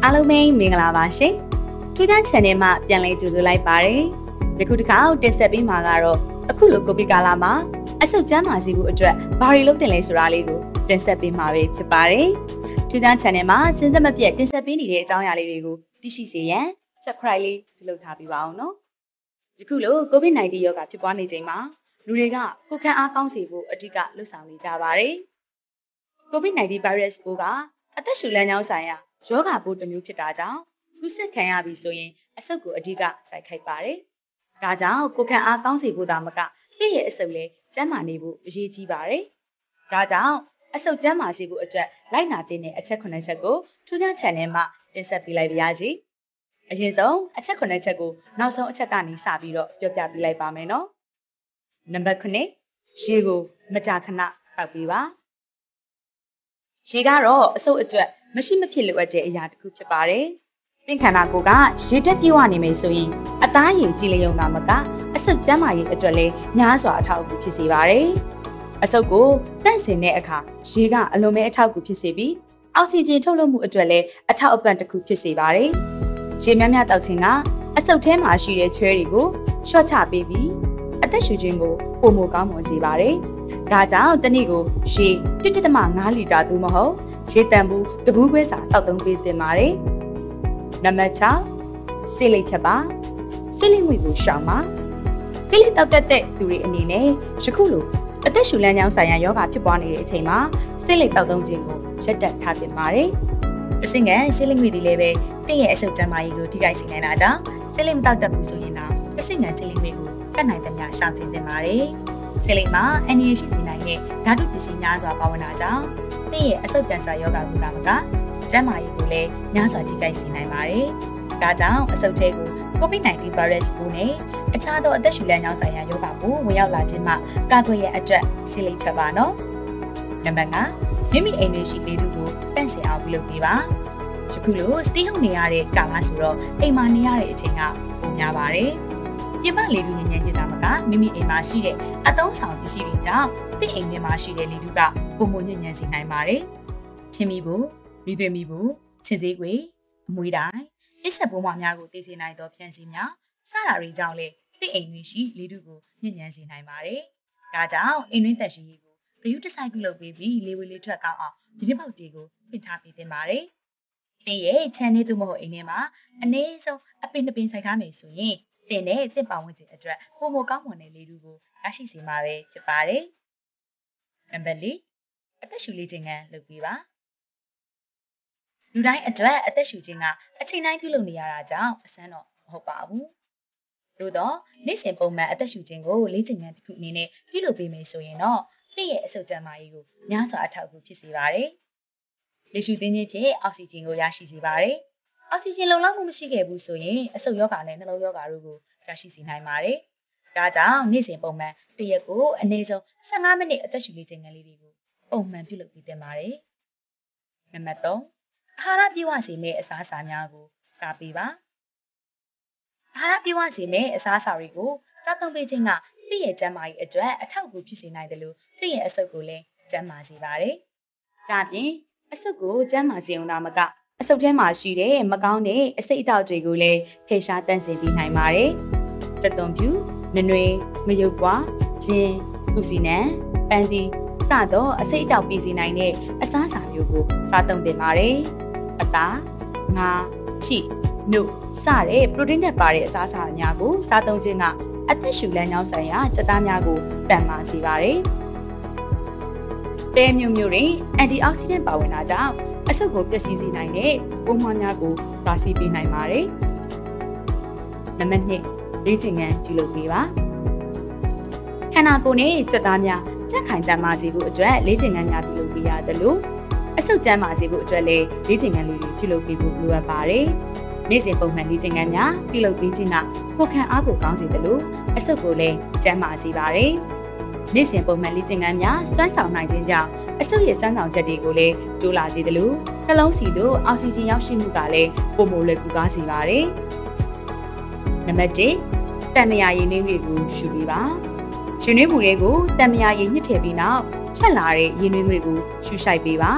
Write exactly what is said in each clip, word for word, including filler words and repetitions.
အားလုံးပဲမင်္ဂလာပါရှင်။ထူးခြား channel မှာပြန်လည်ကြိုဆိုလိုက်ပါတယ်။ယခုတစ်ခါတင်ဆက်ပေးမှာကတော့အခုလိုကိုဗစ်ကာလမှာအဆုတ်ကျန်းမာစေဖို့အတွက်ဘာတွေလုပ်တင်လဲဆိုတာလေးကိုတင်ဆက်ပေးမှာပဲဖြစ်ပါတယ်။ထူးခြား channel မှာစဉ်ဆက်မပြတ်တင်ဆက်ပေးနေတဲ့အကြောင်းအရာလေးတွေကိုသိရှိစေရန် subscribe လေးလုပ်ထားပေးပါအောင်နော်။ယခုလိုကိုဗစ် nineteen ရောဂါဖြစ်ပွားနေချိန်မှာလူတွေကကိုယ်ခံအားကောင်းစေဖို့အဓိကလှုပ်ဆောင်နေကြပါတယ်။ ကိုဗစ် nineteen ဗိုင်းရပ်စ်ပိုးကအသက်ရှူလမ်းကြောင်းဆိုင်ရာယောဂပိုးတစ်မျိုးဖြစ်တာကြောင့်ကူးစက်ခံရပြီဆိုရင်အဆုတ်ကိုအဓိကတိုက်ခိုက်ပါတယ်။ဒါကြောင့်ကိုယ်ခံအားကောင်းစေဖို့ဒါမကပြည့်ရဲ့အဆုတ်လည်းကျန်းမာနေဖို့အရေးကြီးပါတယ်။ဒါကြောင့်အဆုတ်ကျန်းမာစေဖို့အတွက်လိုက်နာသင့်တဲ့အချက်ခုနှစ်ချက်ကိုထူးခြား channel မှာတင်ဆက်ပေးလိုက်ပါရစေ။အရင်ဆုံးအချက်ခုနှစ်ချက်ကိုနောက်ဆုံးအချက်ကနေစပြီးတော့ပြောပြပေးလိုက်ပါမယ်နော်။နံပါတ်ခုနှစ်ရေကိုမကြာခဏတောက်ပေးပါ။ရေကတော့အဆုတ်အတွက်မရှိမဖြစ်လိုအပ်တဲ့အရာတစ်ခုဖြစ်ပါတယ်။သင်ခန္ဓာကိုယ်ကရေတက်ပြေဝနေမယ်ဆိုရင်အသားရည်ကြည်လျုံတာမကအဆုတ်ကျန်းမာရေးအတွက်လည်းများစွာအထောက်အကူဖြစ်စေပါတယ်။အဆုတ်ကိုတန့်စင်တဲ့အခါရေကအလွန်ပဲအထောက်အကူဖြစ်စေပြီးအောက်ဆီဂျင်ထုတ်လွှတ်မှုအတွက်လည်းအထောက်အပံ့တစ်ခုဖြစ်စေပါတယ်။ရေများများတောက်ခြင်းကအဆုတ်ထဲမှာရှိတဲ့ချွဲတွေကိုလျှော့ချပေးပြီးအသက်ရှူခြင်းကိုပိုမိုကောင်းမွန်စေပါတယ်။ဒါကြောင့်တစ်နေ့ကိုရေ တစ် ဒသမ ငါး လီတာသို့မဟုတ်ရေတန်ဘူးတဘူးခွဲစာတောက်သုံးပေးသင့်ပါတယ်။နံပါတ်၆ဆေးလိပ်ဖြတ်ပါဆေးလိပ်ငွေကိုရှောင်ပါဆေးလိပ်တောက်တတ်တဲ့သူတွေအနေနဲ့ယခုလိုအသက်ရှူလမ်းကြောင်းဆိုင်ရာယောဂဖြစ်ပွားနေတဲ့အချိန်မှာဆေးလိပ်တောက်သုံးခြင်းကိုရပ်တန့်ထားသင့်ပါတယ်။တစ်စင်ကဆေးလိပ်ငွေဒီလည်းပဲတင့်ရဲ့အဆုတ်ကျန်းမာရေးကိုထိခိုက်စေနိုင်တာကြောင့်ဆေးလိပ်မတောက်တတ်ဘူးဆိုရင်တော့တစ်စင်ကဆေးလိပ်ငွေကိုကတ်နိုင်တဲ့များရှောင်ကျဉ်သင့်ပါတယ်။ဆေးလိပ်မှာအန်နီရှိစေနိုင်တဲ့ဓာတုပစ္စည်းများစွာပါဝင်တာကြောင့်သင်ရဲ့အဆုတ်ကန်ဆာယောဂါကိုသာမကကျန်းမာရေးကိုလည်းများစွာထိခိုက်စေနိုင်ပါတယ်။ဒါကြောင့်အဆုတ်ထဲကိုကိုဗစ် nineteen ဗိုင်းရပ်စ်ပိုးနဲ့အခြားသောအသက်ရှူလမ်းကြောင်းဆိုင်ရာယောဂါပိုးဝင်ရောက်လာခြင်းမှကာကွယ်ရန်အတွက်ဆေးလိပ်ဖြတ်ပါနော်။နံပါတ်၅မိမိအိမ်တွင်ရှိလေထုကိုတန့်စင်အောင်ပြုလုပ်ပေးပါ။ယခုလို stay home နေရတဲ့ကာလဆိုတော့အိမ်မှာနေရတဲ့အချိန်ကပိုများပါတယ်။ပြင်ပလေထုညဉ့်ညံ့ခြင်းသာမကမိမိအိမ်မှာရှိတဲ့အသုံးဆောင်ပစ္စည်းတွေကြောင့်သင်အိမ်ထဲမှာရှိတဲ့လေထုကပုံမညဉ့်ညံ့စေနိုင်ပါတယ်။ချင်းမီဘူးမိသွေးမီဘူးချစ်စေးကွေအမွေးတိုင်းအစ်ဆက်ပိုးမများကိုသိစေနိုင်သောဖြန့်စီများစတာတွေကြောင့်လည်းသင်အိမ်တွင်ရှိလေထုကိုညဉ့်ညံ့စေနိုင်ပါတယ်။ဒါကြောင့်အိမ်တွင်းသက်ရှိရေးကိုဂရုတစိုက်ပြုလုပ်ပေးပြီးလေဝေလေထွက်ကောင်းအောင်ဒီနှစ်ပေါက်တွေကိုဖွင့်ထားပေးသင့်ပါတယ်။သင်ရဲ့ channel သို့မဟုတ်အိမ်ထဲမှာအနည်းဆုံးအပင်တစ်ပင်စိုက်ထားမယ်ဆိုရင်သင်နဲ့သင်ပတ်ဝန်းကျင်အတွက်ပုံမကောင်းမွန်တဲ့လေထုကိုရရှိစေမှာပဲဖြစ်ပါတယ်။နံပါတ်လေးအသက်ရှူလေ့ကျင့်ခန်းလုပ်ပေးပါလူတိုင်းအတွက်အသက်ရှူခြင်းကအချိန်တိုင်းပြုလုပ်နေရတာကြောင့်အဆန်းတော့မဟုတ်ပါဘူးသို့တော့နေ့စဉ်ပုံမှန်အသက်ရှူခြင်းကိုလေ့ကျင့်ခန်းတစ်ခုအနေနဲ့ပြုလုပ်ပေးမယ်ဆိုရင်တော့သင်ရဲ့အဆုတ်ကျန်းမာရေးကိုများစွာအထောက်အကူဖြစ်စေပါတယ်လေရှူသင်းခြင်းဖြင့်အောက်ဆီဂျင်ကိုရရှိစေပါတယ်အောက်ဆီဂျင်လုံလောက်မှုမရှိခဲ့ဘူးဆိုရင်အဆုတ်ယောဂနဲ့နှလုံးယောဂတို့ကိုရရှိစေနိုင်ပါတယ်ဒါကြောင့်နေ့စဉ်ပုံမှန်တစ်ရက်ကိုအနည်းဆုံးဆယ့်ငါးမိနစ်အသက်ရှူလေ့ကျင့်ခန်းလေးတွေကိုပုံမှန်ပြုလုပ်ပေးသင့်ပါတယ်။နံပါတ်သုံးအာဟာရပြည့်ဝစေမယ့်အစားအစာများကိုစားပေးပါ။အာဟာရပြည့်ဝစေမယ့်အစားအစာတွေကိုစားသုံးပေးခြင်းကသင်ရဲ့ကျန်းမာရေးအတွက်အထောက်အကူဖြစ်စေနိုင်တယ်လို့သင်ရဲ့အဆုတ်ကိုလည်းကျန်းမာစေပါတယ်။ဒါပြင်အဆုတ်ကိုကျန်းမာစေုံသာမကအဆုတ်ထဲမှာရှိတဲ့မကောင်းတဲ့အဆိပ်အတောက်တွေကိုလည်းဖယ်ရှားတန့်စင်ပေးနိုင်ပါတယ်။စက်သွန်ဖြူနနွေမယုတ်ပွားဂျင်းကုစီနံပန်းတီစတော့အဆိပ်အတောက်ပြည်စီနိုင်တဲ့အစားအစာမျိုးကိုစားသုံးသင့်ပါတယ်။အသား၊ငါး၊ချီ၊နှုတ်စတဲ့ပရိုတင်းဓာတ်ပါတဲ့အစားအစာများကိုစားသုံးခြင်းကအသက်ရှူလမ်းကြောင်းဆိုင်ရာchấtသားများကိုတန်မာစေပါတယ်။တဲမျိုးမျိုးတွင်အန်တီအောက်ဆီဒန့်ပါဝင်တာကြောင့်အဆုတ်ကိုပျက်စီးစေနိုင်တဲ့ပိုးမွှားများကိုတားဆီးပေးနိုင်ပါတယ်။နံပါတ်နှစ်လေ့ကျင့်ခန်းပြုလုပ်ပေးပါ။ခန္ဓာကိုယ်နဲ့chấtသားများချက်ခိုင်တန်မာစေဖို့အတွက်လေ့ကျင့်ခန်းများပြုလုပ်ပေးရတယ်လို့အဆုတ်ကျန်းမာစေဖို့အတွက်လည်းလေ့ကျင့်ခန်းလေးတွေပြုလုပ်ပေးဖို့လိုအပ်ပါတယ်။နေ့စဉ်ပုံမှန်လေ့ကျင့်ခန်းများပြုလုပ်ပေးခြင်းကကိုယ်ခံအားကိုကောင်းစေတယ်လို့အဆုတ်ကိုလည်းကျန်းမာစေပါတယ်။နေ့စဉ်ပုံမှန်လေ့ကျင့်ခန်းများစွမ်းဆောင်နိုင်ခြင်းကြောင့်အဆုတ်ရဲ့စွမ်းဆောင်ချက်တွေကိုလည်းတိုးလာစေတယ်လို့နှလုံးစီတို့အောက်ဆီဂျင်ရောက်ရှိမှုကလည်းပိုမိုလွယ်ကူကားစေပါတယ်။နံပါတ်တစ်တန်မယာရည်နှင်းတွေကိုရှူပေးပါ။ရှင်နှွေးမှုတွေကိုတန်မယာရည်ညှစ်ထည့်ပြီးနောက်ချက်လာတဲ့ရည်နှွေးတွေကိုရှူရှိုက်ပေးပါ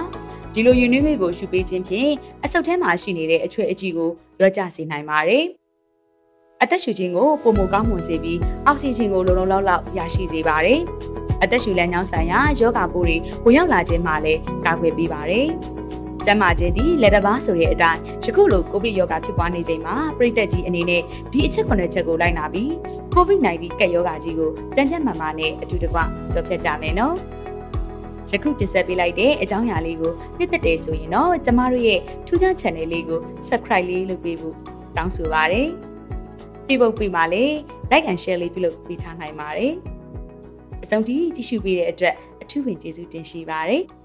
ဒီလိုယူနွေးငွေကိုရှုပေးခြင်းဖြင့်အဆုတ်ထဲမှာရှိနေတဲ့အချွေအကြည့်ကိုရောကျစေနိုင်ပါတယ်။အသက်ရှူခြင်းကိုပုံမကောင်းမွန်စေပြီးအောက်ဆီဂျင်ကိုလုံလုံလောက်လောက်ရရှိစေပါတယ်။အသက်ရှူလမ်းကြောင်းဆိုင်ရာယောဂပိုးတွေဝင်ရောက်လာခြင်းမှာလည်းကာကွယ်ပေးပါတယ်။ကျန်းမာခြင်းသည်လက်တစ်ပါးဆိုတဲ့အတိုင်းယခုလိုကိုဗစ်ရောဂါဖြစ်ပွားနေချိန်မှာပြည်သက်ကြီးအနေနဲ့ဒီအချက်ခုနှစ်ချက်ကိုလိုက်နာပြီးကိုဗစ်နာইန်တီကပ်ရောဂါကြီးကိုကြမ်းကြမ်းမာမာနဲ့အတူတကွကြော်ဖြတ်ကြမယ်နော်။ယခုတင်ဆက်ပေးလိုက်တဲ့အကြောင်းအရာလေးကိုနှစ်သက်တယ်ဆိုရင်တော့ကျမတို့ရဲ့ထူးခြား channel လေးကို subscribe လေးလုပ်ပေးဖို့တောင်းဆိုပါရစေ။ဒီပုတ်ပြီးမှလည်း like and share လေးပြုလုပ်ပေးထားနိုင်ပါတယ်။အဆုံးထိကြည့်ရှုပေးတဲ့အတွက်အထူးပင်ကျေးဇူးတင်ရှိပါတယ်။